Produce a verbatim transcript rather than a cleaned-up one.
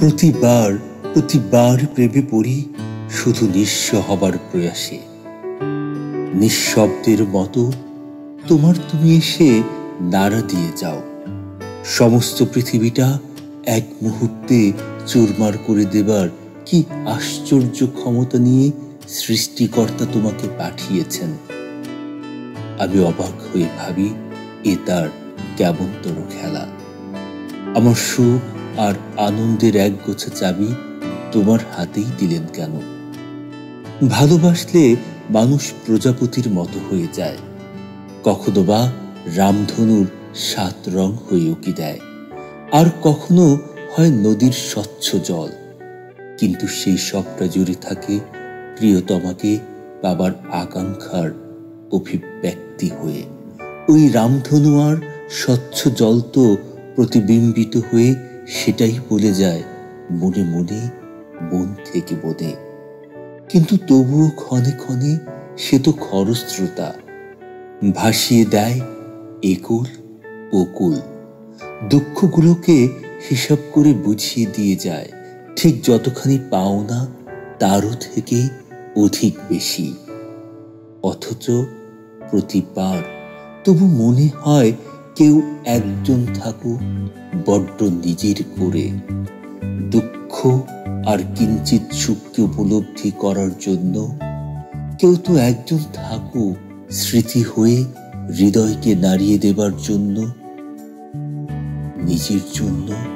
প্রতিবার প্রতিবার প্রেমে পড়ি শুধু নিঃস্ব হবার প্রয়াসে। নিঃশব্দের মতো তোমার তুমি এসে নাড়া দিয়ে যাও। সমস্ত পৃথিবীটা এক মুহূর্তে চুরমার করে দেবার কি আশ্চর্য ক্ষমতা নিয়ে সৃষ্টিকর্তা তোমাকে পাঠিয়েছেন। আমি অবাক হয়ে ভাবি, এ তার কেমনতর খেলা। আমার সুখ আর আনন্দের এক গোছা চাবি তোমার হাতেই দিলেন কেন? ভালোবাসলে মানুষ প্রজাপতির মতো হয়ে যায়, কখনো বা রামধনুর সাত রং হয়ে উকি দেয়, আর কখনো হয় নদীর স্বচ্ছ জল। কিন্তু সেই সবটা জুড়ে থাকে প্রিয়তমাকে পাবার আকাঙ্ক্ষার অভিব্যক্তি হয়ে। ওই রামধনু আর স্বচ্ছ জল তো প্রতিবিম্বিত হয়ে সেটাই বলে যায় মনে মনে, মন থেকে বোধে। কিন্তু তবুও ক্ষণে ক্ষণে সে তো খরস্রোতা, ভাসিয়ে দেয় একুল ওকুল। দুঃখগুলোকে হিসাব করে বুঝিয়ে দিয়ে যায় ঠিক যতখানি পাওনা তারও থেকে অধিক বেশি। অথচ প্রতিবার তবু মনে হয় কেউ একজন থাকুক বড্ড নিজের করে, দুঃখ আর কিঞ্চিত সুখকে উপলব্ধি করার জন্য। কেউ তো একজন থাকুক স্মৃতি হয়ে হৃদয়কে নাড়িয়ে দেবার জন্য। নিজের জন্য